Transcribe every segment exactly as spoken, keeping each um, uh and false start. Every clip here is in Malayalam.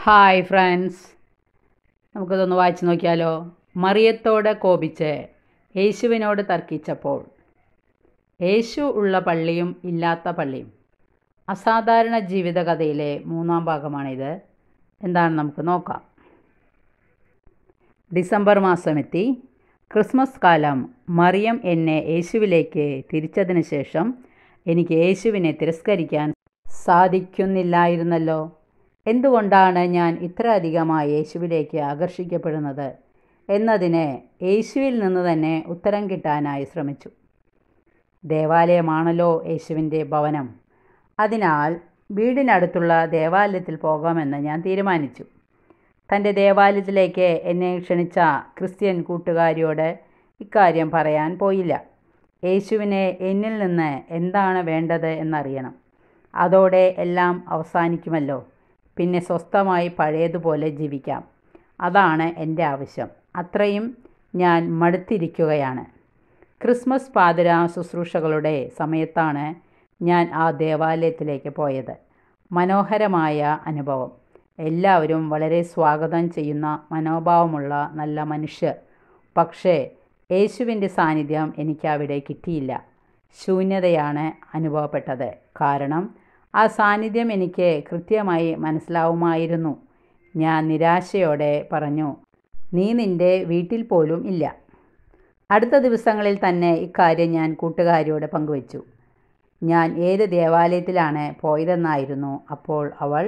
ഹായ് ഫ്രണ്ട്സ്, നമുക്കിതൊന്ന് വായിച്ച് നോക്കിയാലോ. മറിയത്തോട് കോപിച്ച് യേശുവിനോട് തർക്കിച്ചപ്പോൾ. യേശു ഉള്ള പള്ളിയും ഇല്ലാത്ത പള്ളിയും. അസാധാരണ ജീവിതകഥയിലെ മൂന്നാം ഭാഗമാണിത്. എന്താണ് നമുക്ക് നോക്കാം. ഡിസംബർ മാസമെത്തി. ക്രിസ്മസ് കാലം. മറിയം എന്നെ യേശുവിലേക്ക് തിരിച്ചതിന് ശേഷം എനിക്ക് യേശുവിനെ തിരസ്കരിക്കാൻ സാധിക്കുന്നില്ലായിരുന്നല്ലോ. എന്തുകൊണ്ടാണ് ഞാൻ ഇത്ര അധികമായി യേശുവിലേക്ക് ആകർഷിക്കപ്പെടുന്നത് എന്നതിന് യേശുവിൽ നിന്ന് തന്നെ ഉത്തരം കിട്ടാനായി ശ്രമിച്ചു. ദേവാലയമാണല്ലോ യേശുവിൻ്റെ ഭവനം. അതിനാൽ വീടിനടുത്തുള്ള ദേവാലയത്തിൽ പോകാമെന്ന് ഞാൻ തീരുമാനിച്ചു. തൻ്റെ ദേവാലയത്തിലേക്ക് എന്നെ ക്ഷണിച്ച ക്രിസ്ത്യൻ കൂട്ടുകാരിയോട് ഇക്കാര്യം പറയാൻ പോയില്ല. യേശുവിനെ എന്നിൽ നിന്ന് എന്താണ് വേണ്ടത് എന്നറിയണം. അതോടെ എല്ലാം അവസാനിക്കുമല്ലോ. പിന്നെ സ്വസ്ഥമായി പഴയതുപോലെ ജീവിക്കാം. അതാണ് എൻ്റെ ആവശ്യം. അത്രയും ഞാൻ മടുത്തിരിക്കുകയാണ്. ക്രിസ്മസ് പാതിരാ ശുശ്രൂഷകളുടെ സമയത്താണ് ഞാൻ ആ ദേവാലയത്തിലേക്ക് പോയത്. മനോഹരമായ അനുഭവം. എല്ലാവരും വളരെ സ്വാഗതം ചെയ്യുന്ന മനോഭാവമുള്ള നല്ല മനുഷ്യർ. പക്ഷേ യേശുവിൻ്റെ സാന്നിധ്യം എനിക്ക് അവിടെ കിട്ടിയില്ല. ശൂന്യതയാണ് അനുഭവപ്പെട്ടത്. കാരണം ആ സാന്നിധ്യം എനിക്ക് കൃത്യമായി മനസ്സിലാവുമായിരുന്നു. ഞാൻ നിരാശയോടെ പറഞ്ഞു, നീ നിൻ്റെ വീട്ടിൽ പോലും ഇല്ല. അടുത്ത ദിവസങ്ങളിൽ തന്നെ ഇക്കാര്യം ഞാൻ കൂട്ടുകാരിയോട് പങ്കുവച്ചു. ഞാൻ ഏത് ദേവാലയത്തിലാണ് പോയതെന്നായിരുന്നു അപ്പോൾ അവൾ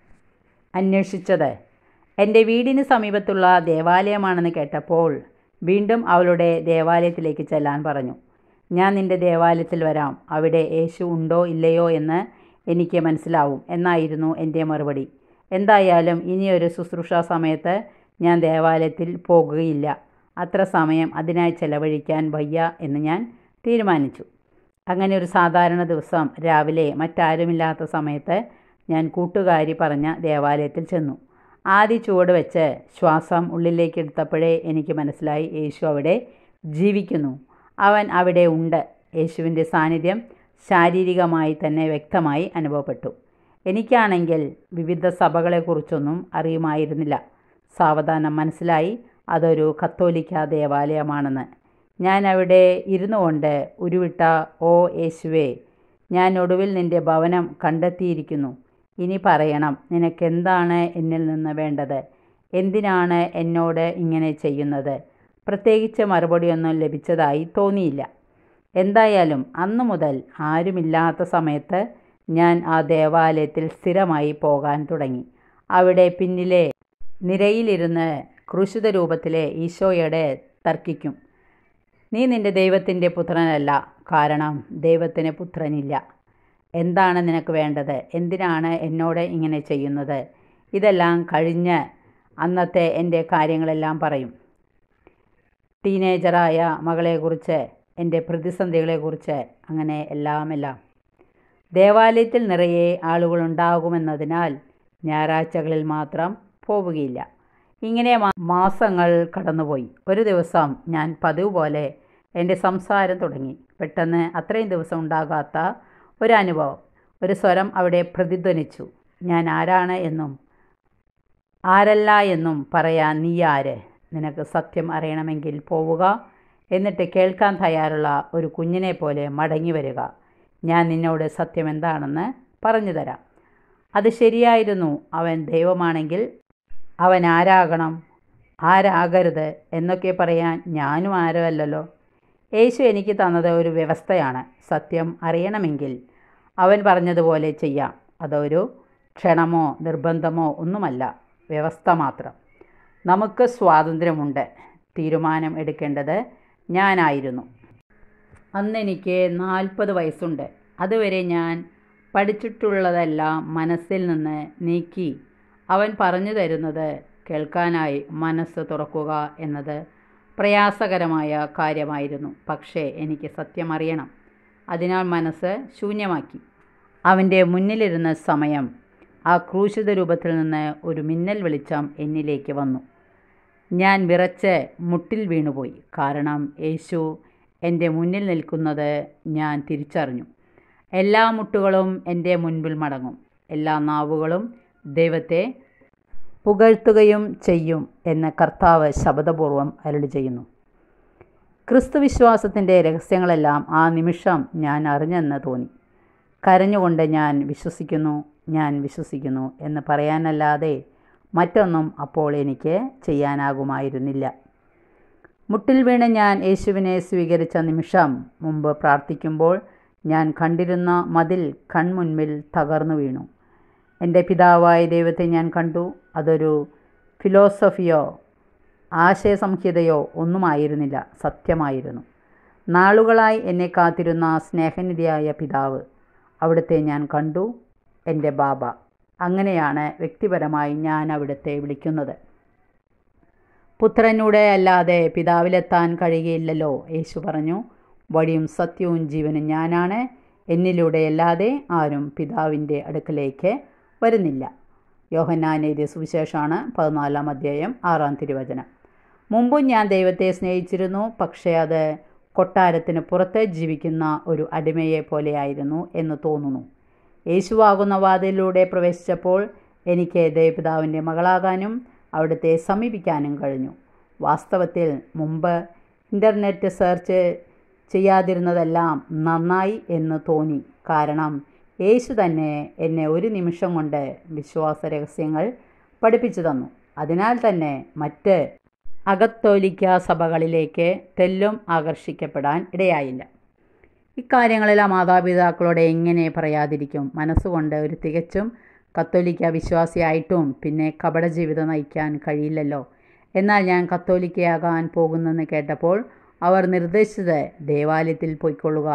അന്വേഷിച്ചത്. എൻ്റെ വീടിന് സമീപത്തുള്ള ദേവാലയമാണെന്ന് കേട്ടപ്പോൾ വീണ്ടും അവളുടെ ദേവാലയത്തിലേക്ക് ചെല്ലാൻ പറഞ്ഞു. ഞാൻ നിൻ്റെ ദേവാലയത്തിൽ വരാം. അവിടെ യേശു ഉണ്ടോ ഇല്ലയോ എന്ന് എനിക്ക് മനസ്സിലാവും എന്നായിരുന്നു എൻ്റെ മറുപടി. എന്തായാലും ഇനിയൊരു ശുശ്രൂഷാ സമയത്ത് ഞാൻ ദേവാലയത്തിൽ പോകുകയില്ല. അത്ര സമയം അതിനായി ചെലവഴിക്കാൻ വയ്യ എന്ന് ഞാൻ തീരുമാനിച്ചു. അങ്ങനെ ഒരു സാധാരണ ദിവസം രാവിലെ മറ്റാരുമില്ലാത്ത സമയത്ത് ഞാൻ കൂട്ടുകാരി പറഞ്ഞ ദേവാലയത്തിൽ ചെന്നു. ആദ്യ ചുവട് വെച്ച് ശ്വാസം ഉള്ളിലേക്ക് എടുത്തപ്പോഴേ എനിക്ക് മനസ്സിലായി, യേശു അവിടെ ജീവിക്കുന്നു. അവൻ അവിടെ ഉണ്ട്. യേശുവിൻ്റെ സാന്നിധ്യം ശാരീരികമായി തന്നെ വ്യക്തമായി അനുഭവപ്പെട്ടു. എനിക്കാണെങ്കിൽ വിവിധ സഭകളെക്കുറിച്ചൊന്നും അറിയുമായിരുന്നില്ല. സാവധാനം മനസ്സിലായി അതൊരു കത്തോലിക്ക ദേവാലയമാണെന്ന്. ഞാൻ അവിടെ ഇരുന്നു കൊണ്ട് ഉരുവിട്ട, ഓ യേശുവേ, ഞാൻ ഒടുവിൽ നിൻ്റെ ഭവനം കണ്ടെത്തിയിരിക്കുന്നു. ഇനി പറയണം, നിനക്കെന്താണ് എന്നിൽ നിന്ന് വേണ്ടത്? എന്തിനാണ് എന്നോട് ഇങ്ങനെ ചെയ്യുന്നത്? പ്രത്യേകിച്ച് മറുപടിയൊന്നും ലഭിച്ചതായി തോന്നിയില്ല. എന്തായാലും അന്നു മുതൽ ആരുമില്ലാത്ത സമയത്ത് ഞാൻ ആ ദേവാലയത്തിൽ സ്ഥിരമായി പോകാൻ തുടങ്ങി. അവിടെ പിന്നിലെ നിരയിലിരുന്ന് ക്രൂശിത രൂപത്തിലെ ഈശോയോട് തർക്കിക്കും. നീ നിൻ്റെ ദൈവത്തിൻ്റെ പുത്രനല്ല, കാരണം ദൈവത്തിന് പുത്രനില്ല. എന്താണ് നിനക്ക് വേണ്ടത്? എന്തിനാണ് എന്നോട് ഇങ്ങനെ ചെയ്യുന്നത്? ഇതെല്ലാം കഴിഞ്ഞ് അന്നത്തെ എൻ്റെ കാര്യങ്ങളെല്ലാം പറയും. ടീനേജറായ മകളെക്കുറിച്ച്, എൻ്റെ പ്രതിസന്ധികളെക്കുറിച്ച്, അങ്ങനെ എല്ലാം എല്ലാം. ദേവാലയത്തിൽ നിറയെ ആളുകളുണ്ടാകുമെന്നതിനാൽ ഞായറാഴ്ചകളിൽ മാത്രം പോവുകയില്ല. ഇങ്ങനെ മാസങ്ങൾ കടന്നുപോയി. ഒരു ദിവസം ഞാൻ പതിവ് പോലെ എൻ്റെ സംസാരം തുടങ്ങി. പെട്ടെന്ന് അത്രയും ദിവസം ഉണ്ടാകാത്ത ഒരനുഭവം, ഒരു സ്വരം അവിടെ പ്രതിധ്വനിച്ചു. ഞാൻ ആരാണ് എന്നും ആരല്ല എന്നും പറയാൻ നീ ആര്? നിനക്ക് സത്യം അറിയണമെങ്കിൽ പോവുക, എന്നിട്ട് കേൾക്കാൻ തയ്യാറുള്ള ഒരു കുഞ്ഞിനെ പോലെ മടങ്ങി വരിക. ഞാൻ നിന്നോട് സത്യം എന്താണെന്ന് പറഞ്ഞു തരാം. അത് ശരിയായിരുന്നു. അവൻ ദൈവമാണെങ്കിൽ അവൻ ആരാകണം, ആരാകരുത് എന്നൊക്കെ പറയാൻ ഞാനും ആരുമല്ലല്ലോ. യേശു എനിക്ക് തന്നത് ഒരു വ്യവസ്ഥയാണ്. സത്യം അറിയണമെങ്കിൽ അവൻ പറഞ്ഞതുപോലെ ചെയ്യാം. അതൊരു ക്ഷണമോ നിർബന്ധമോ ഒന്നുമല്ല, വ്യവസ്ഥ മാത്രം. നമുക്ക് സ്വാതന്ത്ര്യമുണ്ട്. തീരുമാനം എടുക്കേണ്ടത് ഞാനായിരുന്നു. അന്നെനിക്ക് നാൽപ്പത് വയസ്സുണ്ട്. അതുവരെ ഞാൻ പഠിച്ചിട്ടുള്ളതെല്ലാം മനസ്സിൽ നിന്ന് നീക്കി അവൻ പറഞ്ഞു തരുന്നത് കേൾക്കാനായി മനസ്സ് തുറക്കുക എന്നത് പ്രയാസകരമായ കാര്യമായിരുന്നു. പക്ഷേ എനിക്ക് സത്യം അറിയണം. അതിനാൽ മനസ്സ് ശൂന്യമാക്കി. അവൻ്റെ മുന്നിലിരുന്ന സമയം ആ ക്രൂശിത രൂപത്തിൽ നിന്ന് ഒരു മിന്നൽ വെളിച്ചം എന്നിലേക്ക് വന്നു. ഞാൻ വിറച്ച് മുട്ടിൽ വീണുപോയി. കാരണം യേശു എൻ്റെ മുന്നിൽ നിൽക്കുന്നത് ഞാൻ തിരിച്ചറിഞ്ഞു. എല്ലാ മുട്ടുകളും എൻ്റെ മുൻപിൽ മടങ്ങും. എല്ലാ നാവുകളും ദൈവത്തെ പുകഴ്ത്തുകയും ചെയ്യും എന്ന് കർത്താവ് ശപഥപൂർവം അരുളി ചെയ്യുന്നു. ക്രിസ്തുവിശ്വാസത്തിൻ്റെ രഹസ്യങ്ങളെല്ലാം ആ നിമിഷം ഞാൻ അറിഞ്ഞെന്ന് തോന്നി. കരഞ്ഞുകൊണ്ട് ഞാൻ വിശ്വസിക്കുന്നു, ഞാൻ വിശ്വസിക്കുന്നു എന്ന് പറയാനല്ലാതെ മറ്റൊന്നും അപ്പോൾ എനിക്ക് ചെയ്യാനാകുമായിരുന്നില്ല. മുട്ടിൽ വീണ് ഞാൻ യേശുവിനെ സ്വീകരിച്ച നിമിഷം മുമ്പ് പ്രാർത്ഥിക്കുമ്പോൾ ഞാൻ കണ്ടിരുന്ന മതിൽ കൺമുൻപിൽ തകർന്നു വീണു. എൻ്റെ പിതാവായ ദൈവത്തെ ഞാൻ കണ്ടു. അതൊരു ഫിലോസഫിയോ ആശയസംഹിതയോ ഒന്നുമായിരുന്നില്ല, സത്യമായിരുന്നു. നാളുകളായി എന്നെ കാത്തിരുന്ന സ്നേഹനിധിയായ പിതാവ്, അവിടുത്തെ ഞാൻ കണ്ടു, എൻ്റെ ബാബ. അങ്ങനെയാണ് വ്യക്തിപരമായി ഞാൻ അവിടുത്തെ വിളിക്കുന്നത്. പുത്രനൂടെ അല്ലാതെ പിതാവിലെത്താൻ കഴിയുകയില്ലല്ലോ. യേശു പറഞ്ഞു, വഴിയും സത്യവും ജീവനും ഞാനാണ്. എന്നിലൂടെ അല്ലാതെ ആരും പിതാവിൻ്റെ അടുക്കലേക്ക് വരുന്നില്ല. യോഹന്നാൻ എഴുതിയ സുവിശേഷമാണ് പതിനാലാം അധ്യായം ആറാം തിരുവചനം. മുമ്പും ഞാൻ ദൈവത്തെ സ്നേഹിച്ചിരുന്നു, പക്ഷേ അത് കൊട്ടാരത്തിന് പുറത്ത് ജീവിക്കുന്ന ഒരു അടിമയെ പോലെയായിരുന്നു എന്ന് തോന്നുന്നു. യേശുവാകുന്ന വാതിലിലൂടെ പ്രവേശിച്ചപ്പോൾ എനിക്ക് ദൈവപിതാവിൻ്റെ മകളാകാനും അവിടുത്തെ സമീപിക്കാനും കഴിഞ്ഞു. വാസ്തവത്തിൽ മുമ്പ് ഇൻ്റർനെറ്റ് സെർച്ച് ചെയ്യാതിരുന്നതെല്ലാം നന്നായി എന്ന് തോന്നി. കാരണം യേശു തന്നെ എന്നെ ഒരു നിമിഷം കൊണ്ട് വിശ്വാസ രഹസ്യങ്ങൾ പഠിപ്പിച്ചു തന്നു. അതിനാൽ തന്നെ മറ്റ് അകത്തോലിക്ക സഭകളിലേക്ക് തെല്ലും ആകർഷിക്കപ്പെടാൻ ഇടയായില്ല. ഇക്കാര്യങ്ങളെല്ലാം മാതാപിതാക്കളോട് എങ്ങനെ പറയാതിരിക്കും? മനസ്സുകൊണ്ട് ഒരു തികച്ചും കത്തോലിക്ക വിശ്വാസിയായിട്ടും പിന്നെ കപട ജീവിതം നയിക്കാൻ കഴിയില്ലല്ലോ. എന്നാൽ ഞാൻ കത്തോലിക്കയാകാൻ പോകുന്നെന്ന് കേട്ടപ്പോൾ അവർ നിർദ്ദേശിച്ചത് ദേവാലയത്തിൽ പോയിക്കൊള്ളുക,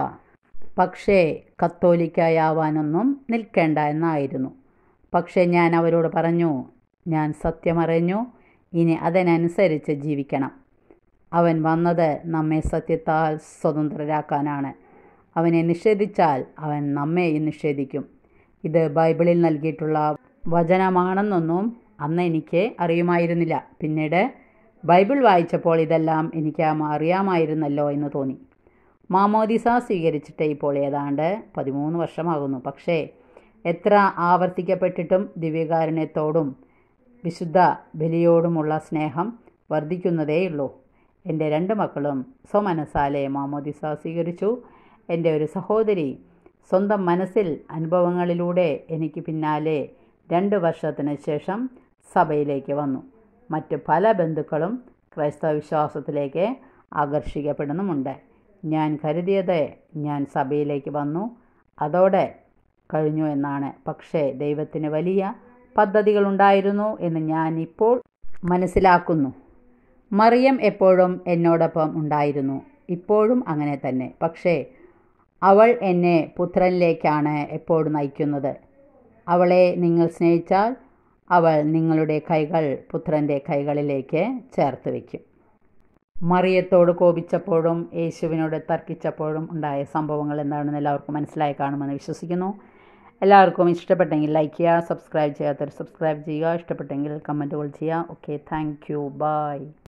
പക്ഷേ കത്തോലിക്കയാവാനൊന്നും നിൽക്കേണ്ട എന്നായിരുന്നു. പക്ഷേ ഞാൻ അവരോട് പറഞ്ഞു, ഞാൻ സത്യമറിഞ്ഞു, ഇനി അതിനനുസരിച്ച് ജീവിക്കണം. അവൻ വന്നത് നമ്മെ സത്യത്താൽ സ്വതന്ത്രരാക്കാനാണ്. അവനെ നിഷേധിച്ചാൽ അവൻ നമ്മെയും നിഷേധിക്കും. ഇത് ബൈബിളിൽ നൽകിയിട്ടുള്ള വചനമാണെന്നൊന്നും അന്ന് എനിക്ക് അറിയുമായിരുന്നില്ല. പിന്നീട് ബൈബിൾ വായിച്ചപ്പോൾ ഇതെല്ലാം എനിക്ക് അറിയാമായിരുന്നല്ലോ എന്ന് തോന്നി. മാമോദിസ സ്വീകരിച്ചിട്ട് ഇപ്പോൾ ഏതാണ്ട് പതിമൂന്ന് വർഷമാകുന്നു. പക്ഷേ എത്ര ആവർത്തിക്കപ്പെട്ടിട്ടും ദിവ്യകാരുണ്യത്തോടും വിശുദ്ധ ബലിയോടുമുള്ള സ്നേഹം വർദ്ധിക്കുന്നതേയുള്ളൂ. എൻ്റെ രണ്ട് മക്കളും സ്വമനസാലെ മാമോദിസ സ്വീകരിച്ചു. എൻ്റെ ഒരു സഹോദരി സ്വന്തം മനസ്സിൽ അനുഭവങ്ങളിലൂടെ എനിക്ക് പിന്നാലെ രണ്ട് വർഷത്തിന് ശേഷം സഭയിലേക്ക് വന്നു. മറ്റ് പല ബന്ധുക്കളും ക്രൈസ്തവ വിശ്വാസത്തിലേക്ക് ആകർഷിക്കപ്പെടുന്നുമുണ്ട്. ഞാൻ കരുതിയത് ഞാൻ സഭയിലേക്ക് വന്നു, അതോടെ കഴിഞ്ഞു എന്നാണ്. പക്ഷേ ദൈവത്തിന് വലിയ പദ്ധതികളുണ്ടായിരുന്നു എന്ന് ഞാൻ ഇപ്പോൾ മനസ്സിലാക്കുന്നു. മറിയം എപ്പോഴും എന്നോടൊപ്പം ഉണ്ടായിരുന്നു, ഇപ്പോഴും അങ്ങനെ തന്നെ. പക്ഷേ അവൾ എന്നെ പുത്രനിലേക്കാണ് എപ്പോഴും നയിക്കുന്നത്. അവളെ നിങ്ങൾ സ്നേഹിച്ചാൽ അവൾ നിങ്ങളുടെ കൈകൾ പുത്രൻ്റെ കൈകളിലേക്ക് ചേർത്ത് വയ്ക്കും. മറിയത്തോട് കോപിച്ചപ്പോഴും യേശുവിനോട് തർക്കിച്ചപ്പോഴും ഉണ്ടായ സംഭവങ്ങൾ എന്താണെന്ന് എല്ലാവർക്കും മനസ്സിലായി കാണുമെന്ന് വിശ്വസിക്കുന്നു. എല്ലാവർക്കും ഇഷ്ടപ്പെട്ടെങ്കിൽ ലൈക്ക് ചെയ്യുക, സബ്സ്ക്രൈബ് ചെയ്യാത്തവർ സബ്സ്ക്രൈബ് ചെയ്യുക, ഇഷ്ടപ്പെട്ടെങ്കിൽ കമൻറ്റുകൾ ചെയ്യുക. Okay, thank you, by.